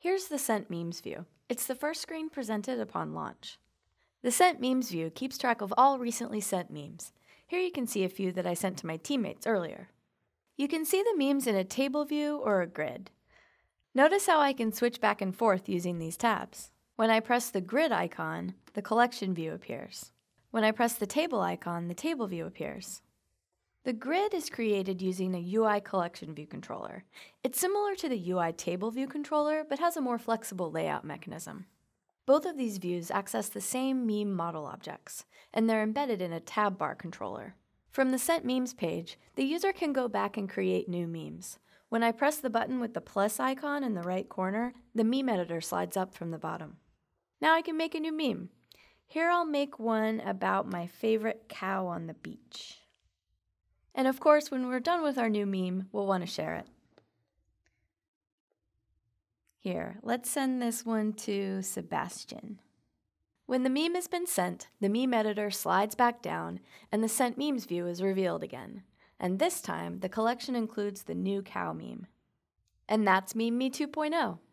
Here's the Sent Memes view. It's the first screen presented upon launch. The Sent Memes view keeps track of all recently sent memes. Here you can see a few that I sent to my teammates earlier. You can see the memes in a table view or a grid. Notice how I can switch back and forth using these tabs. When I press the grid icon, the collection view appears. When I press the table icon, the table view appears. The grid is created using a UI collection view controller. It's similar to the UI table view controller, but has a more flexible layout mechanism. Both of these views access the same meme model objects, and they're embedded in a tab bar controller. From the Sent Memes page, the user can go back and create new memes. When I press the button with the plus icon in the right corner, the meme editor slides up from the bottom. Now I can make a new meme. Here I'll make one about my favorite cow on the beach. And of course, when we're done with our new meme, we'll want to share it. Here, let's send this one to Sebastian. When the meme has been sent, the meme editor slides back down and the Sent Memes view is revealed again. And this time, the collection includes the new cow meme. And that's MemeMe 2.0.